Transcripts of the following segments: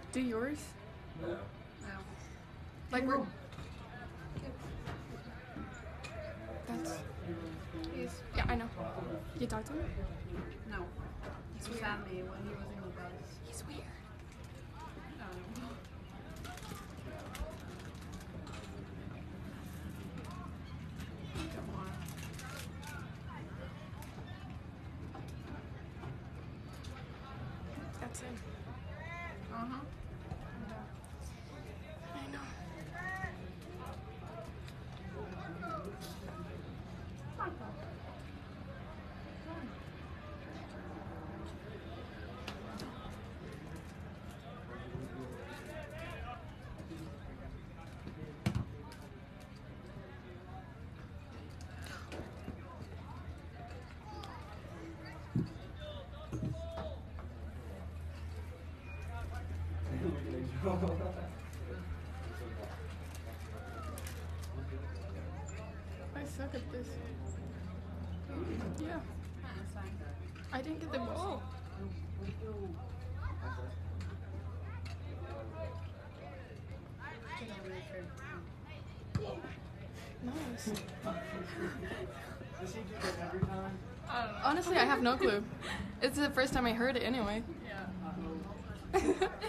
Do yours? No. No. Like we're. That's. Yeah, I know. You talked to him? No. He was at me when he was in the bus. He's weird. No. Come on. That's him. Uh-huh. I know. I suck at this. Yeah. That's fine. I didn't get the ball. Get over it. Nice. Does he do that every time? I don't know. Honestly, I have no clue. It's the first time I heard it anyway. Yeah.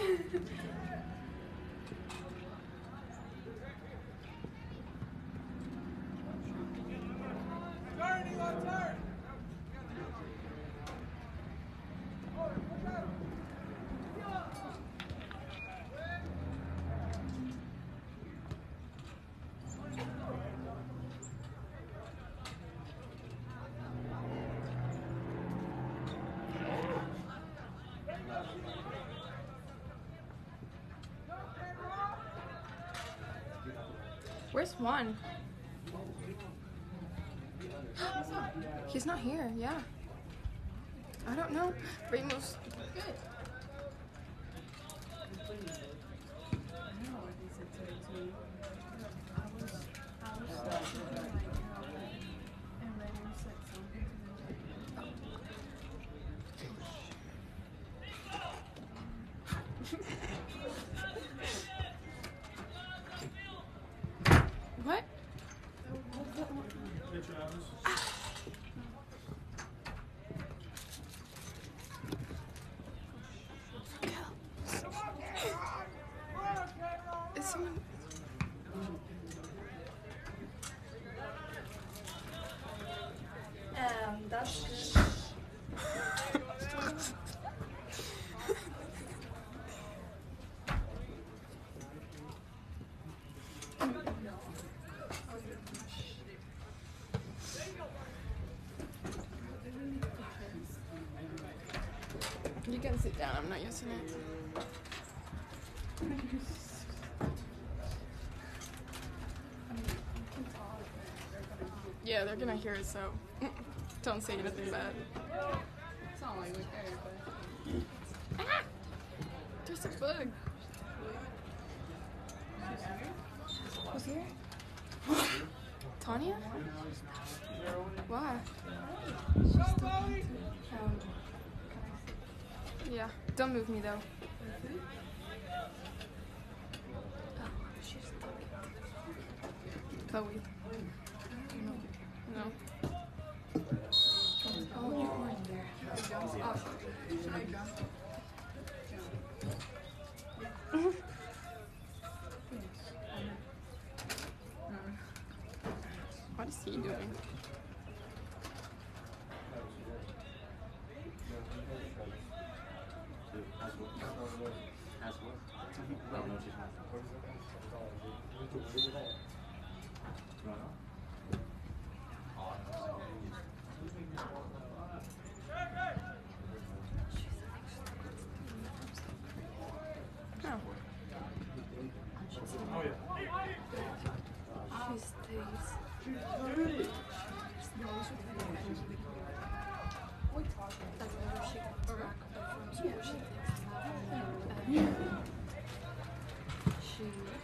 Where's Juan? He's not here, yeah. I don't know. Ramos. Good. I know what he said to me. I was thinking like, and then he said something to me. What? Hey, Travis. Is someone... That's You can sit down, I'm not using it. Yeah, they're gonna hear it, so don't say anything bad. it's not like we care, but Ah! There's a bug. Who's here? Tanya? Why? Yeah, don't move me though. Chloe. No. Oh, you're going there. should I jump? What is he doing? Oh. Oh, yeah. She stays. That's whenever she comes back from school, she thinks she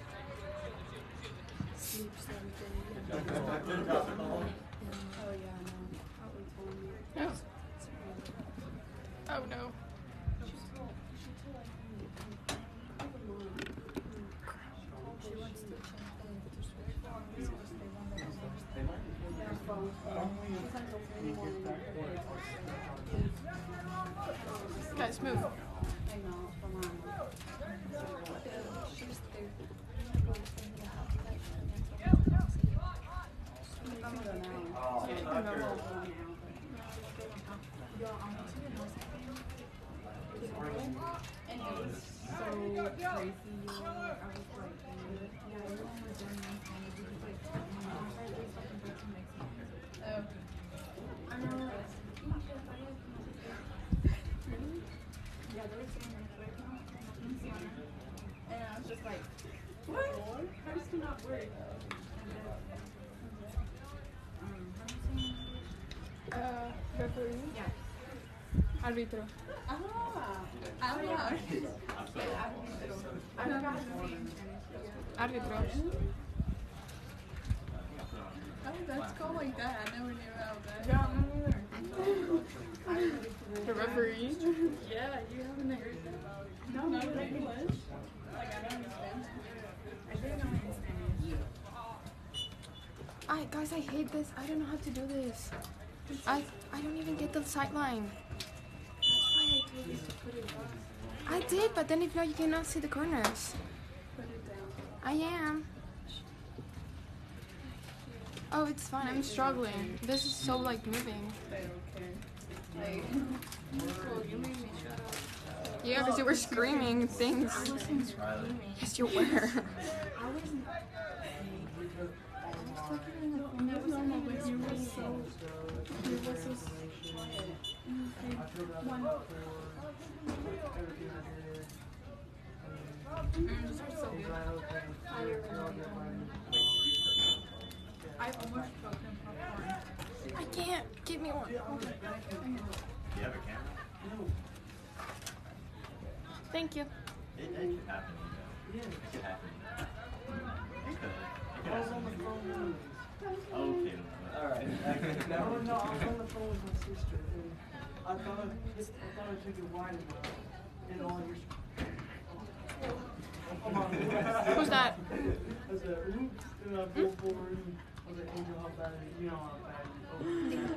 sleeps every day. Oh yeah, I know. Probably told me. No. Oh no. She wants to change to switch phones because they want to change their phone. She's like the only one that Guys, move. I know, from she's there. And it was so crazy. I was like, yeah, you know, we're doing this and we just like, I know. Yeah, they were saying that right now. And I was just like, what? How does it not work? Referee. Yeah. Árbitro. Árbitro. Oh, that's called like that. I never knew about that. The referee. Yeah, you haven't heard that. No, not in English. Like, I don't understand that. I didn't know in Spanish. Guys, I hate this. I don't know how to do this. I don't even get the sideline. That's why I told you to put it down. I did, but then if not, you cannot see the corners. Put it down. I am. Oh, it's fine. I'm struggling. This is so like moving. They don't care. Like, well, you made me shut up. Yeah, because you were screaming things. I wasn't screaming. Yes, you were. I wasn't. No, normal, but you were so quiet. These are so good. I almost broken popcorn. I can't. Give me one. Do you have a camera? Thank you. It could happen. It could happen. It could happen. Okay. Alright. No, I was on the phone with my sister, and I thought I took it wide enough. And all your. Who's that? I said, oops, and I pulled forward, and I was like, Angel, how bad is it? You know how bad it is.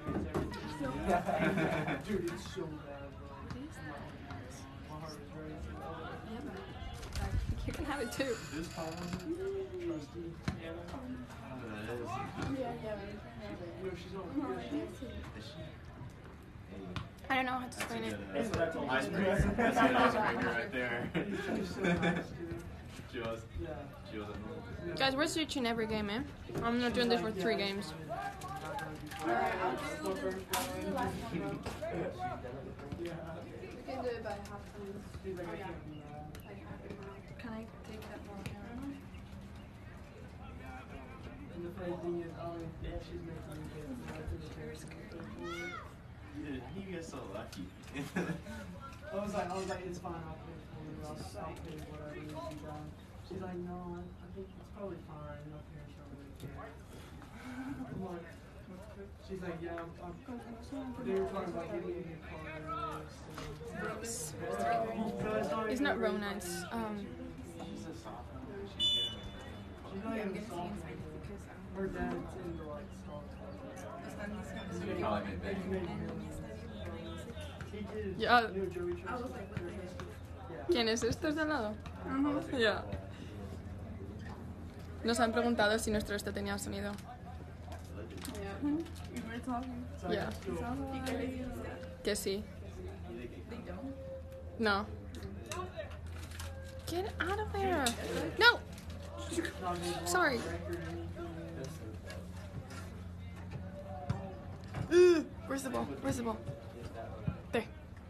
Dude, it's so bad, bro. My heart is racing. You can have it too. This phone? Trusty. Yeah. You know, she's on. I don't know how to explain it. That's an icebreaker. That's an icebreaker right there. She's so nice, dude. She was. Yeah. She was a Guys, we're switching every game, man. I'm not doing this for 3 games. Alright, I'll just do the last one. We can do it by half time. Can I take that one camera? And the funny thing is, yeah, she's making me get Dude, you get so lucky. I was like, it's fine, I'll pay for it, I'll pay whatever needs to be done. She's like, no, I think it's probably fine, no parents don't really care. I'm like, she's like, yeah, they were talking about getting a new car and It's not Rona, it's She's a sophomore. She's she's not even a sophomore. Her dad's into like songs. getting probably made big. He did. Yeah. You know Joey Chestnut? I was like, what the heck? Yeah. ¿Quién es este de al lado? Ya. Nos han preguntado si nuestro tenía sonido. Yeah. We were talking. It's like, Yeah. still- Que sí. They don't. No. Get out of there. No. not even on Sorry. record or anything. Where's the ball? Where's the ball? There.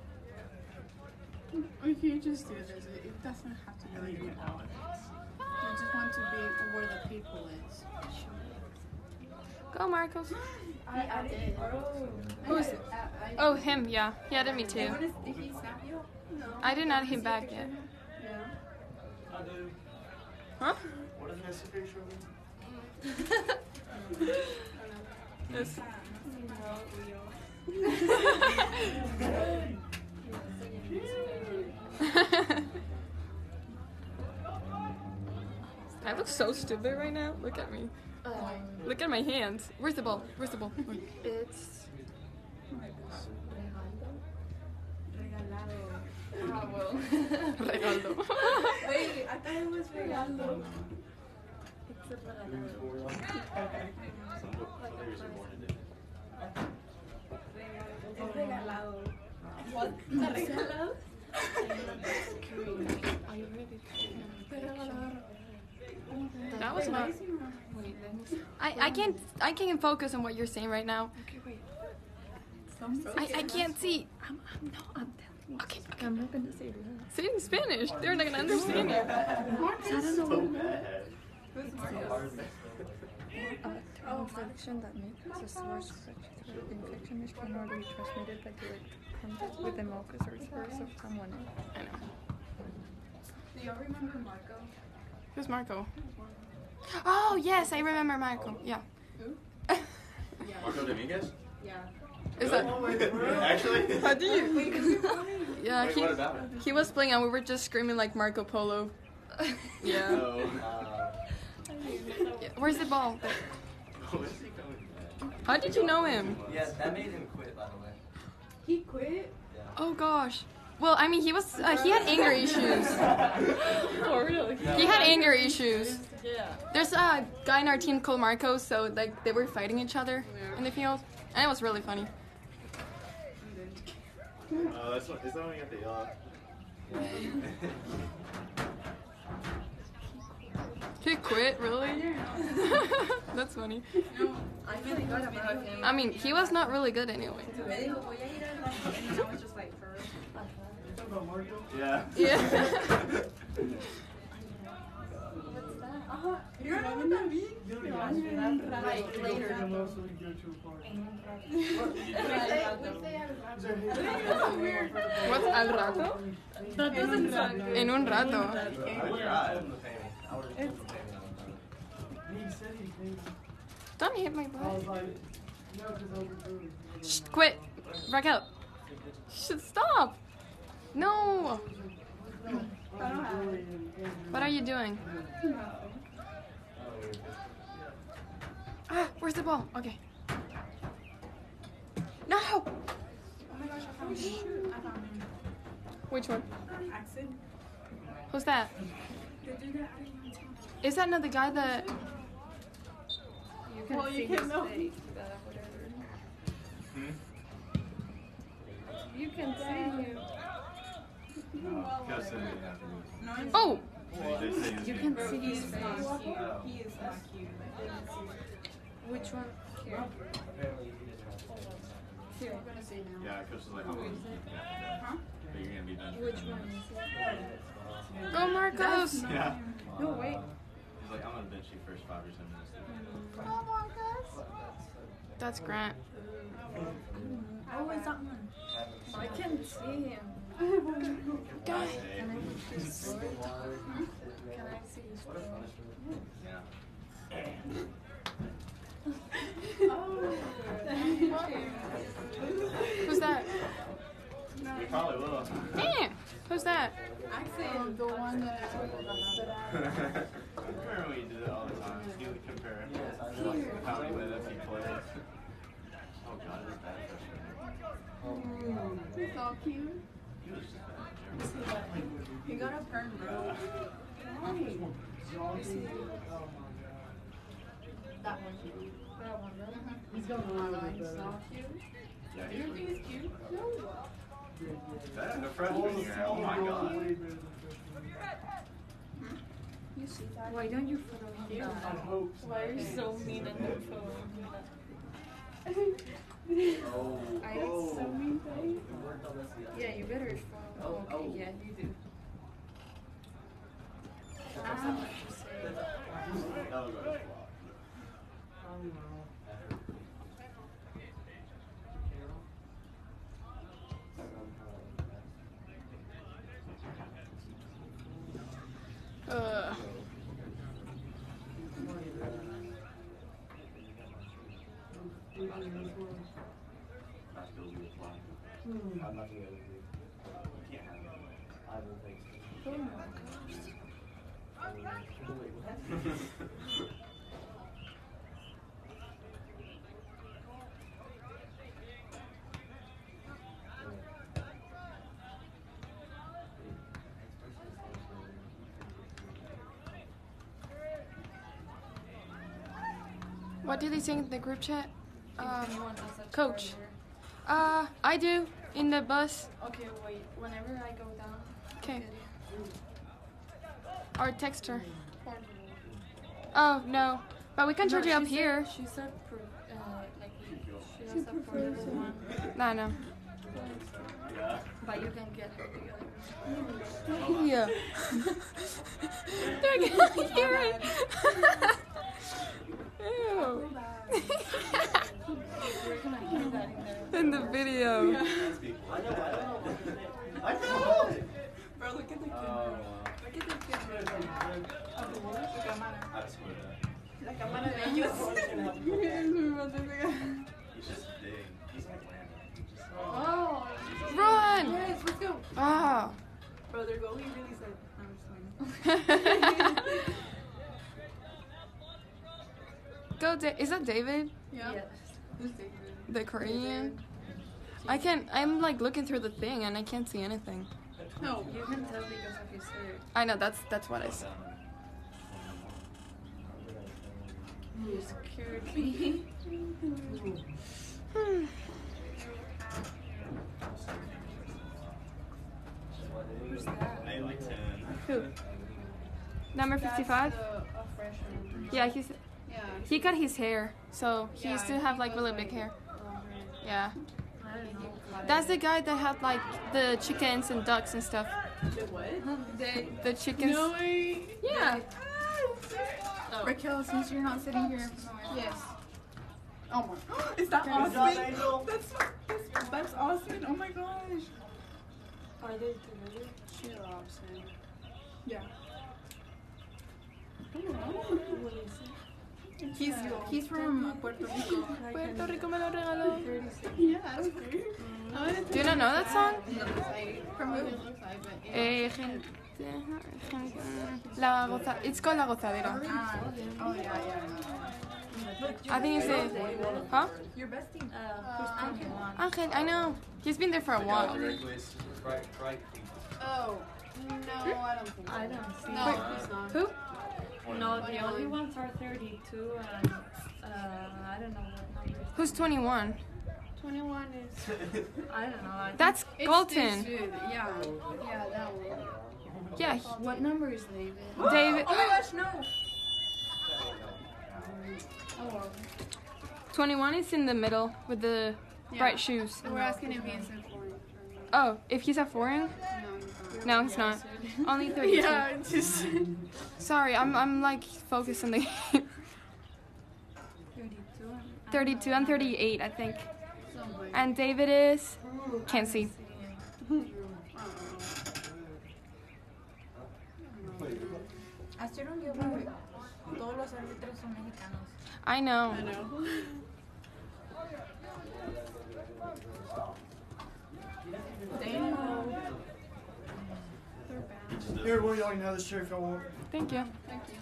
We can just do this. It doesn't have to be like an hour. I just want to be where the people is. Go, Marcos. I did. Who is it? Oh, him. Yeah. He added me too. Did he snap you? No. I didn't add him back yet. Yeah. I do. Huh? What is this picture of me? Yes. look so stupid right now. Look at me. Look at my hands. Where's the ball? Where's the ball? It's regalado. Ah, well. Regalado. Wait, I thought it was regalado. It's a regalado. Somebody's born in it. Es regalado. What? ¿Regalado? That was not. Wait, let me see. I can't focus on what you're saying right now. Okay, wait. I can't see. I'm telling you. Okay. I'm not gonna say it. Say it in Spanish. They're not gonna understand you. I don't know So what bad. infection that makes a source infection which can only be transmitted by direct contact with the mucus or spores of someone else. I know. Do y'all remember Marco? Who's Marco? Oh yes, I remember Marco. Yeah. Marco Dominguez? Yeah. Is that? Actually? How do you? Yeah, Wait, what about it? he was playing and we were just screaming like Marco Polo. Yeah. No. Yeah. Where's the ball? Where's he coming from? How did you know him? Yes, that made him quit, by the way. He quit? Oh gosh. Well, I mean, he had anger issues. Oh, really? He had anger issues. Yeah. There's a guy in our team called Marco, so like they were fighting each other in the field, and it was really funny. Is that when you got the yellow? He quit, really? That's funny. No, I really got about him. I mean, he was not really good anyway. Me dijo, voy a ir al banco, and then I was just like, for real? Talking about Marco? Yeah. Yeah. What's that? You remember that beat? You know what he asked me? Like, He later. took him out so we could go to a party. What's al rato? That doesn't sound good. En un rato. I would drive. He said he's thinking. Don't hit my I butt. was like, no, because I was doing Shh, quit. Back out. Shh, stop. No. What are you doing? Ah, where's the ball? Okay. No. Oh my gosh, I found him. I found him. Which one? Accent. Who's that? The dude that I didn't tell. Is that not the guy that? You can see his face, whatever. You can see him. Oh. You can see his face. He is not cute. Which one? Here. Here. I'm gonna say now. Yeah, Coach is like, how long? Huh? But you're gonna be done. Which one is it? Go Marcos. Yeah. No, wait. He's like, I'm gonna bench you first 5 or 7 minutes. That's Grant. Oh, is that one? I can see him. Guy. Hey. Can I see his face? Yeah. Who's that? We probably will. Damn. Who's that? Accent. The one that Remember when we did it all the time? You would compare how many minutes he played. Oh god, this bad freshman. He's so cute. He was just bad. He got a perm, bro. That one. That one, right? He's got a little bit better. So cute. Yeah, You don't think he's cute? No. That in the freshman year, oh my god. You see that? Why don't you follow him? I hope so. Why are you so mean on the phone? Oh. I so mean, babe. Yeah, you better follow. Okay, yeah, you do. That was a flop. I still do a flop. I'm not gonna be able to do it. You can't have it. I don't think so. Wait, what? What did they say in the group chat? Anyone has a Coach. charger. I do in the bus. Okay, wait. Whenever I go down. Okay. Or text her. Or- Oh no, but we can charge it up she here. Said, she said, like, she has a portable one. No, no. Yeah. But you can get her together. Yeah. They're gonna hear it. Ew. We're gonna hear that in there. In the video. That's people. I know. I know. Bro, look at the Oh, Look at the camera. Of the what? The cámara. I swear that. La cámara de ellos. He's just big. He's like Landon. Oh. Run! Yes, let's go. Ah. Bro, their goalie really said, I'm just playing. Go, is that David? Yeah. Yes. Who's David? The Korean? I'm like looking through the thing and I can't see anything. No, you can tell because of his hair. I know, that's what I said. You scared me. Who's that? I like 10. Who? Number 55? That's a freshman. Yeah, Yeah. he cut his hair, so he used to and have he like was, really big hair. longer. Yeah. I don't know. That's the guy that had like the chickens and ducks and stuff. The what? The chickens. No way. Yeah. Oh. Raquel, since you're not sitting here, Yes. oh my, is that Good job, Austin? Angel. That's Austin. Oh my gosh. Are they together? She loves him. Yeah. What is it? He's from Puerto Rico. Puerto Rico me lo regaló. 36. Yeah, that's weird. Do you not know that song? From who? Gente, la goza. It's called La Gozadera. Oh yeah, yeah. I think it's the. Huh? Your bestie. Who's 21? Angel, I know. He's been there for a while. Directly. Right. Oh. No, I don't think so. I don't see. No, he's not. Who? No, the only ones are 32 and I don't know what numbers. Who's 21? 21 is... I don't know. I That's It's Colton. this dude. Yeah, that one. Yeah, What number is David? David. Oh my gosh, no. Oh, well. 21 is in the middle with the bright shoes. So we're asking if he's a foreign. Oh, if he's a foreign? No, No, he's not. Only 32. Yeah, it's just... Sorry, I'm like focused on the game. 32 and 38, I think. And David is. Can't see. Hicieron yo creo todos los árbitros son mexicanos. I know. I know. Damn. They're bad. Here, we'll y'all can have this chair if y'all want. Thank you. Thank you.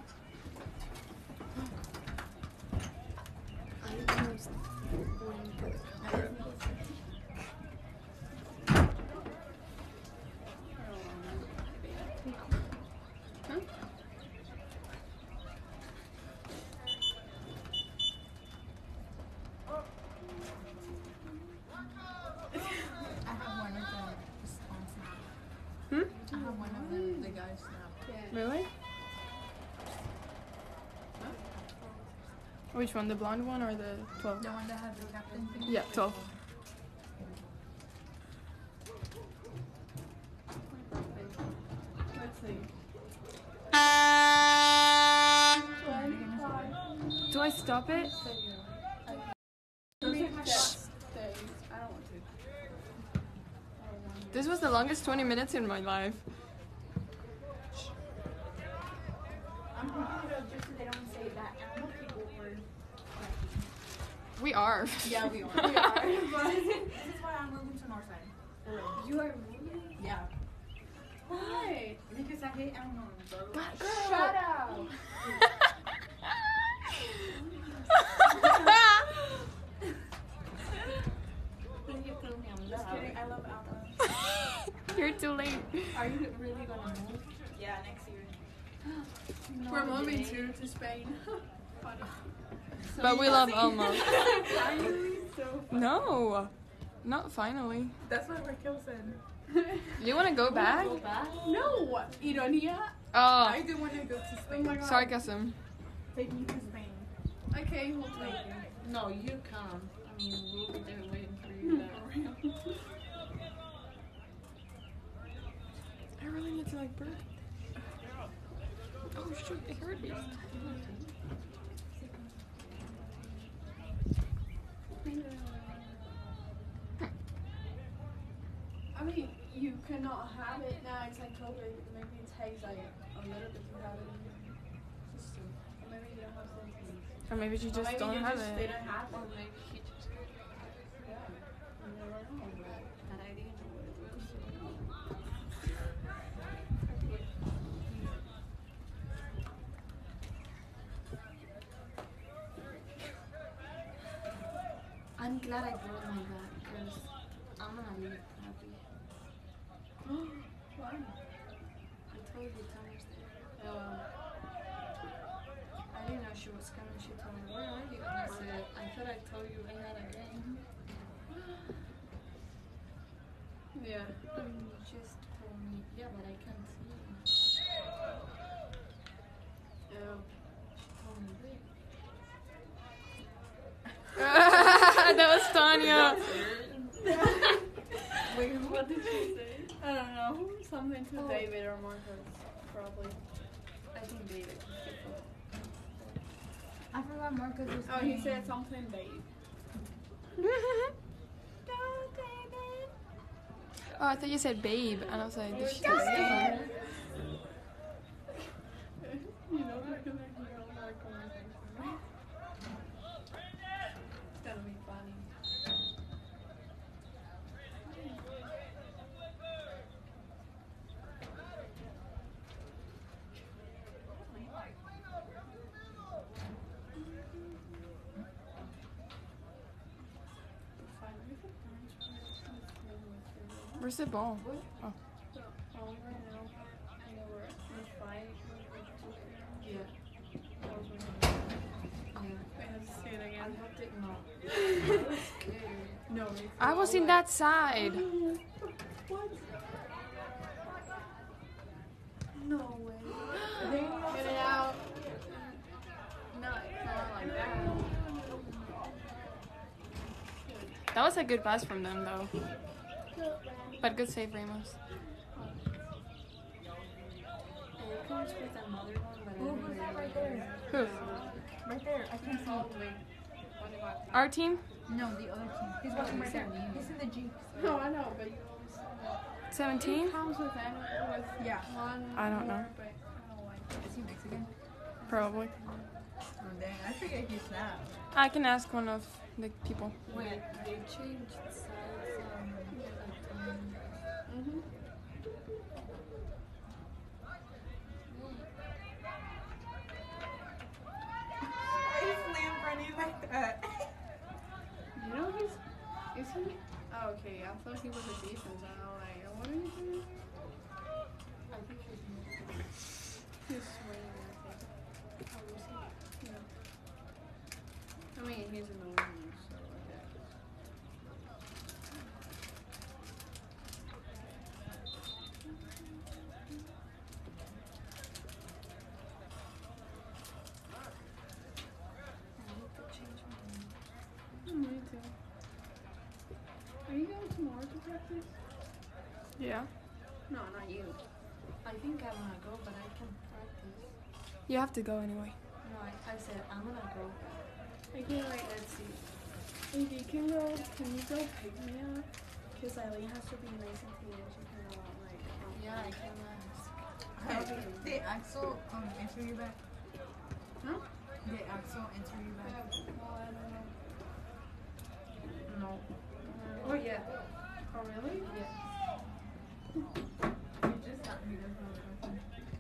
I have one of them on Snap. Hmm? I have one of them, the guys Snap. Really? Which one? The blonde one or the 12? The one that has the captain thing? Yeah, 12. Let's see. Do I stop it? I don't want to. This was the longest 20 minutes in my life. I'm thinking of just so they don't say that animal people were. We are. Yeah, we are. We are. This is why I'm moving to Northside. You are moving? Yeah. Why? Because I hate Elmo. Shut up. You told me I'm Just loud. kidding, I love Elmo. You're too late. Are you really gonna move? Yeah, next year. No We're moving way. to Spain. Funny. But we love Elmo. Finally, so No, not finally. that's what Raquel said. You want to go back? Go back? No, Ironia. Oh, I do want to go to Spain. Oh my god. sarcasm. Take me to Spain. Okay, we'll take you. No, you can't. I mean, we'll be there waiting for you. I really need to like burp. Oh shoot, it hurt me. I mean, you cannot have it now. It's like COVID. Maybe it takes like a little bit to have it in your system. Or maybe you don't have symptoms. Or maybe you Or just maybe don't you have just it. didn't have Or it. maybe he just Yeah. You never know. that I didn't know what it was. I'm glad I brought my bag because I'm gonna leave happy. Why? I told you Thomas there. I didn't know she was coming. She told me, "Where are you?" And I said, "I thought I told you I had a game." Yeah. And you just told me, "Yeah, but I can't see you." Yeah. She told me, "Wait." That was Tanya. Wait, What did she say? I don't know. Something to Oh. David or Marcus, probably. I think David. I forgot Marcus was Oh, he said something, babe. Oh, I thought you said babe, and I was like, did she just You know they're gonna hear all our conversations, right? It's gonna be funny. Where's the ball? Oh. Right now, you know, we're in a fight. Yeah. That was really Yeah. Wait, let's say it I again. hope it no. I was scared. No, it's I was in that side. What? No way. Get it out. No, it's not like that. That was a good pass from them, though. But good save, Ramos. It comes with another one, but I Who don't was that know. right there? Who? Right there. I can't Oh, see. wait. Our team? No, the other team. He's watching right there. He's in the Jeep. No, I know, but you always say that. 17? It comes with Yeah. one. I don't know. more, but I don't like it. Is he Mexican? Probably. Oh, dang. I forget he's that. I can ask one of the people. Wait, they changed sides. Mm-hmm. Why is Liam running like that? You know is he? Oh, okay, I thought he was a defense. And I was like, what are you doing? I think he's He's swinging, I think. How is he? Yeah. I mean, he's an old man, so I guess. Me too. Are you going tomorrow to practice? Yeah. No, not you. I think I wanna go, but I can practice. You have to go anyway. No, I said I'm gonna go. Okay, wait, let's see. If you can go, can you go pick me up? Because Eileen has to be nice and tea and she cannot, like, Yeah, I can ask. Did Axel answer you back? Huh? Did Axel answer you back? Well, I don't know. No. Oh, yeah. Oh, really? Yeah. You just got me. That's not a question.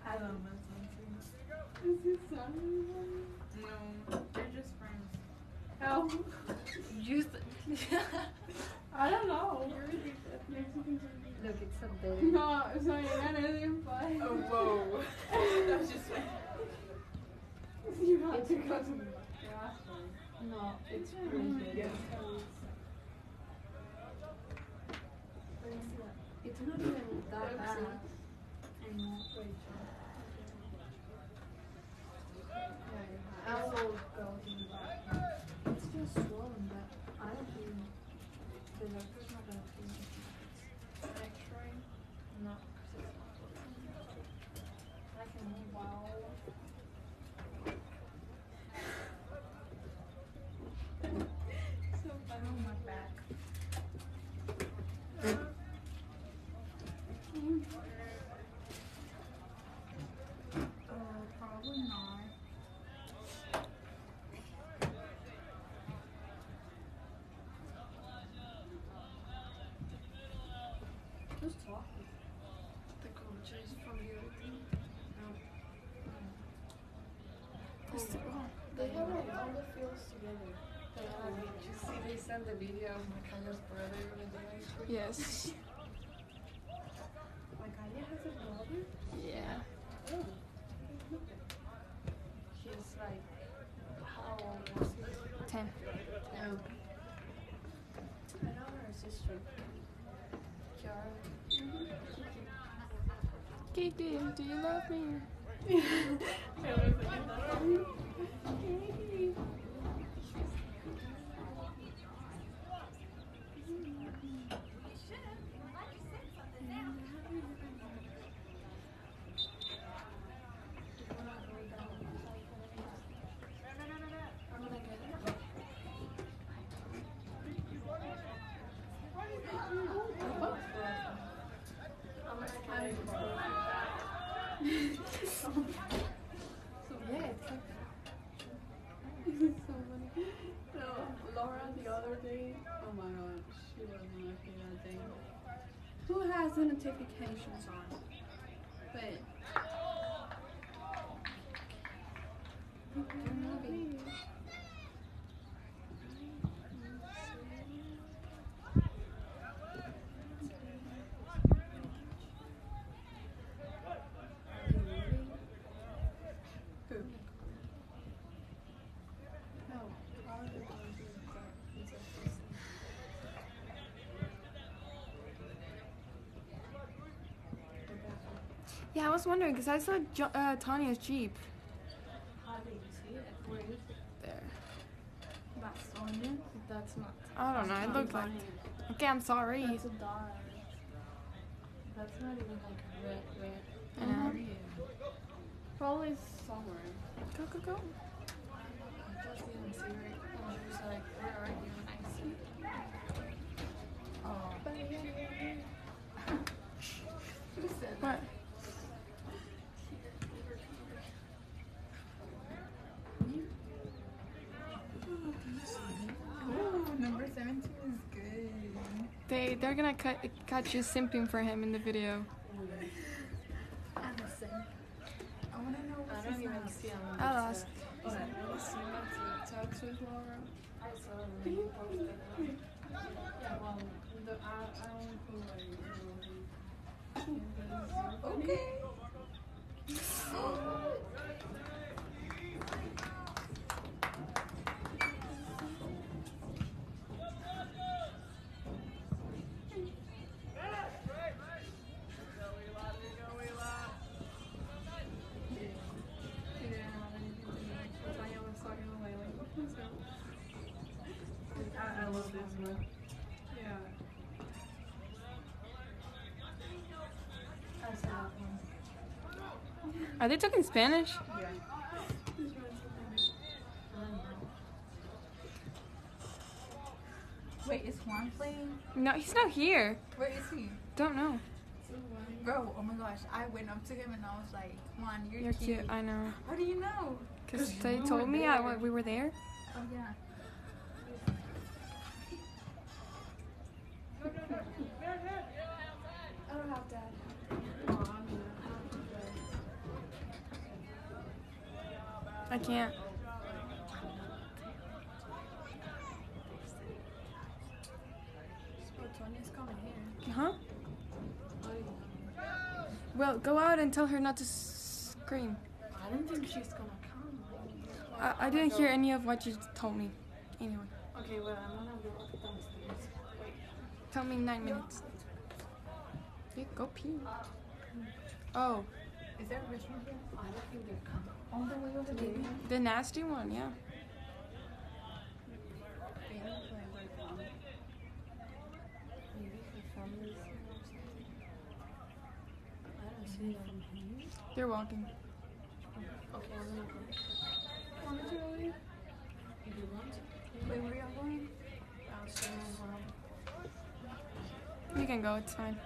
I love my son too. Is his son anybody? No, they're just friends. Oh. I don't know. Look, it's up there. No, sorry, not alien pie. Oh, whoa. That was just You have to go to the bathroom. No, It's really Yes. it's not even that bad anymore. I will go to the bathroom. It's just swollen, but I don't think the doctor's not gonna feel it. X-ray. No, 'cause it's not swollen. I can move out. So fun on my back. Probably not. Who's talking? The coaches from the other team. They have like all the fields together. Did you see they sent the video of Macayo's brother with the ice cream? Yes. Like, Aya has a brother? Yeah. Oh. She's like, how old was he? 10. I know her sister. Kiara. Kiki, do you love me? Yeah, it's like So funny. No, Laura the other day, oh my god, she wasn't okay that day. Who has the notifications on? Wait. Who? No, how are they going to do that? Yeah, I was wondering because I saw Tanya's Jeep how did you see it? Where is it? there. That's Sonia? That's not. I don't know. It looked like. Okay, I'm sorry. That's a dog. That's not even like red. I know. Probably somewhere. Go, go, go. I just didn't see her. And she was like, where are you? And I see. Oh. Who said What? Oh, number 17 is good. They're gonna catch you simping for him in the video. Anderson. I want to know I what's don't his even name. see him. I'll ask. But I really see my TikToks with Laura. I saw him when you posted one. Yeah, well, I only put like, Okay. She didn't have anything to do. Tanya was talking to Layla. So, I love this one. Yeah. I saw that one. Are they talking Spanish? Yeah. This one's so funny. I don't know. Wait, is Juan playing? No, he's not here. Where is he? Don't know. Bro, oh my gosh, I went up to him and I was like, Juan, you're, You're cute. I know. How do you know? Because they told me we were there. Oh yeah. I don't have that. Oh, I'm gonna have to go. I can't. So Tonia's coming here. Huh? How do you know? Well, go out and tell her not to scream. I don't think she's gonna come. I didn't hear any of what you told me. Anyway, Okay, well, I'm gonna go downstairs. Wait. tell me in 9 minutes. Yeah, go pee. Oh, Is there a restroom here? I don't think they're coming. All the way over there? the nasty one, yeah. They don't play right now. Maybe her family's here or something. I don't see them here. They're walking. Okay, I'm gonna go. Want me to go with you? If you want to. Wait, where are you going? I'll stay on home. You can go, it's fine.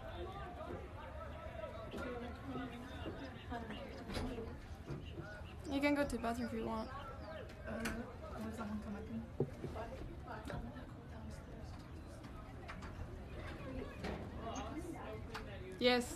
You can go to the bathroom if you want. Will someone come with me? Yes.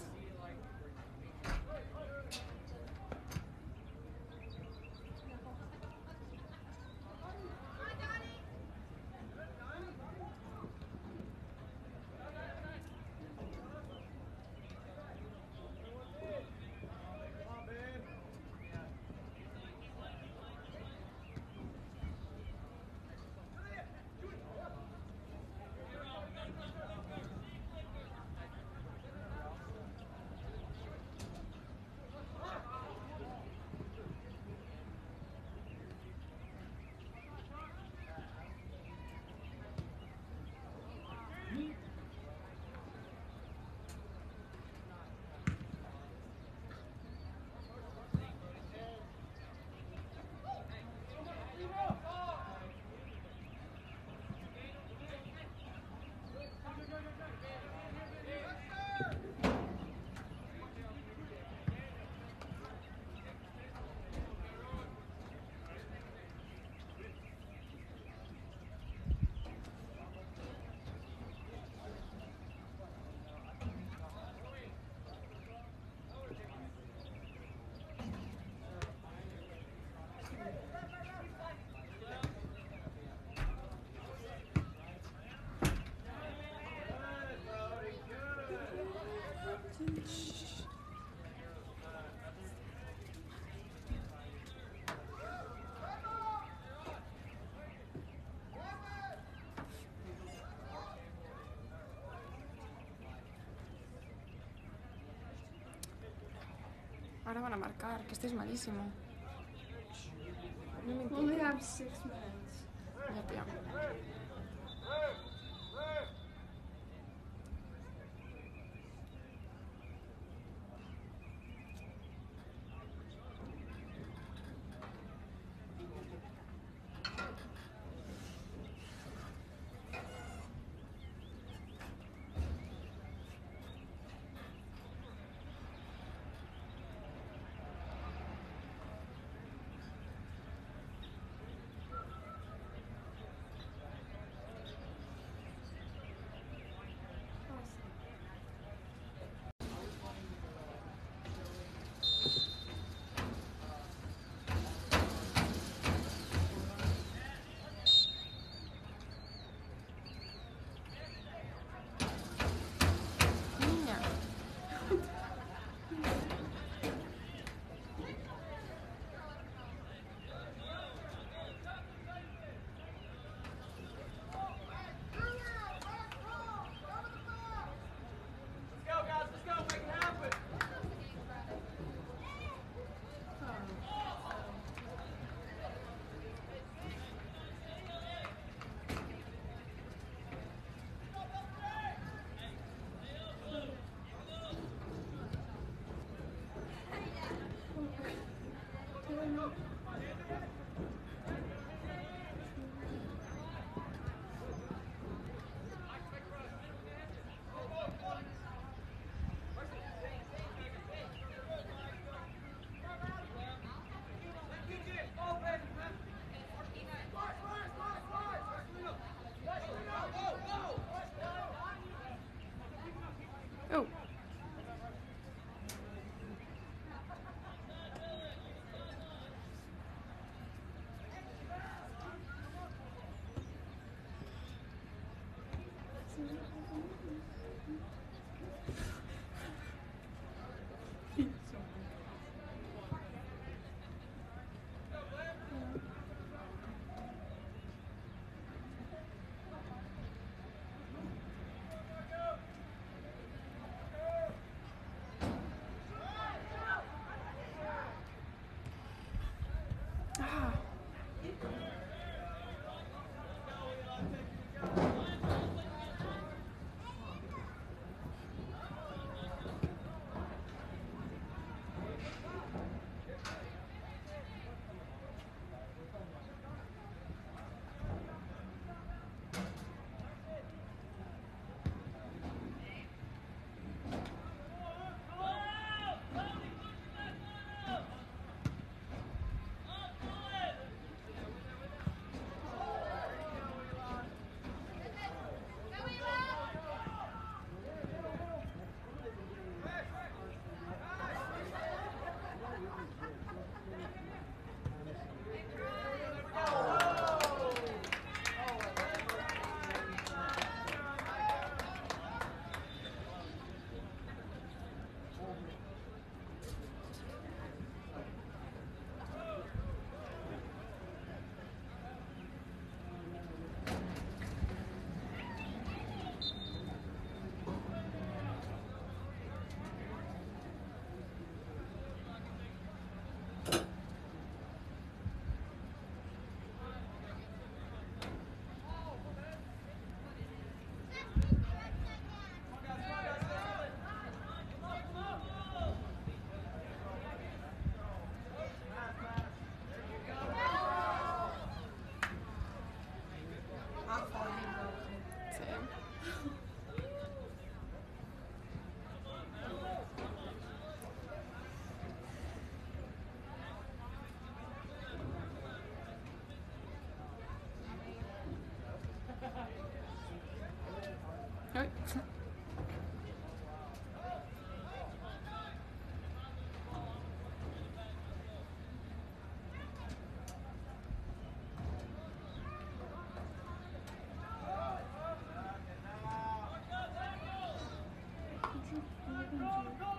Ahora van a marcar, que estáis malísimo. No me Only entiendes. have 6 minutes. Ya, tía. Niña. Oh. What you